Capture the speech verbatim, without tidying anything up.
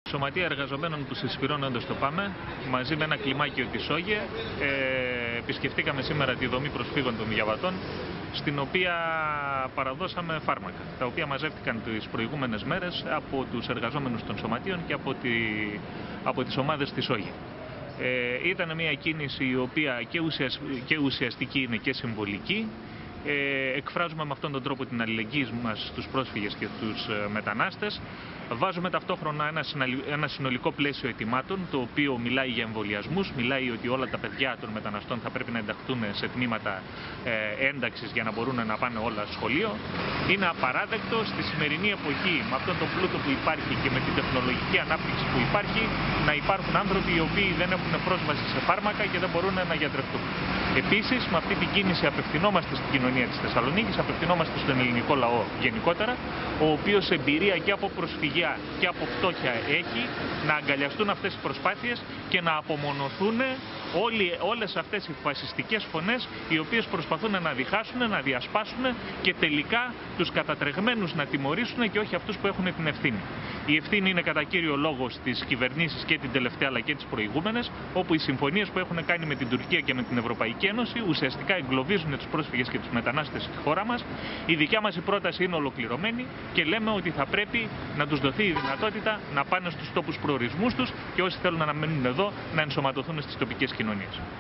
Σωματεία εργαζομένων που συσφυρώνονται στο ΠΑΜΕ, μαζί με ένα κλιμάκιο της ΟΓΕ, ε, επισκεφτήκαμε σήμερα τη δομή προσφύγων των διαβατών, στην οποία παραδώσαμε φάρμακα, τα οποία μαζεύτηκαν τις προηγούμενες μέρες από τους εργαζόμενους των σωματείων και από, τη, από τις ομάδες της ΟΓΕ. Ε, ήταν μια κίνηση η οποία και, ουσιασ, και ουσιαστική είναι και συμβολική. Ε, εκφράζουμε με αυτόν τον τρόπο την αλληλεγγύη μας στους πρόσφυγες και τους ε, μετανάστες. Βάζουμε ταυτόχρονα ένα, ένα συνολικό πλαίσιο ετοιμάτων, το οποίο μιλάει για εμβολιασμούς, μιλάει ότι όλα τα παιδιά των μεταναστών θα πρέπει να ενταχθούν σε τμήματα ε, ένταξης για να μπορούν να πάνε όλα στο σχολείο. Είναι απαράδεκτο στη σημερινή εποχή, με αυτόν τον πλούτο που υπάρχει και με την τεχνολογική ανάπτυξη που υπάρχει, να υπάρχουν άνθρωποι οι οποίοι δεν έχουν πρόσβαση σε φάρμακα και δεν μπορούν να γιατρευτούν. Επίσης, με αυτή την κίνηση απευθυνόμαστε στην κοινωνία της Θεσσαλονίκης, απευθυνόμαστε στον ελληνικό λαό γενικότερα, ο οποίος εμπειρία και από προσφυγιά και από φτώχεια έχει, να αγκαλιαστούν αυτές τις προσπάθειες και να απομονωθούν όλοι, όλες αυτές οι φασιστικές φωνές, οι οποίες προσπαθούν να διχάσουν, να διασπάσουν και τελικά τους κατατρεγμένους να τιμωρήσουν και όχι αυτούς που έχουν την ευθύνη. Η ευθύνη είναι κατά κύριο λόγο στις κυβερνήσεις και την τελευταία αλλά και τις προηγούμενες, όπου οι συμφωνίες που έχουν κάνει με την Τουρκία και με την Ευρωπαϊκή Ένωση ουσιαστικά εγκλωβίζουν τους πρόσφυγες και τους μετανάστες στη χώρα μας. Η δικιά μας η πρόταση είναι ολοκληρωμένη και λέμε ότι θα πρέπει να τους δοθεί η δυνατότητα να πάνε στους τόπους προορισμούς τους και όσοι θέλουν να μείνουν εδώ να ενσωματωθούν στις τοπικές κοινωνίες.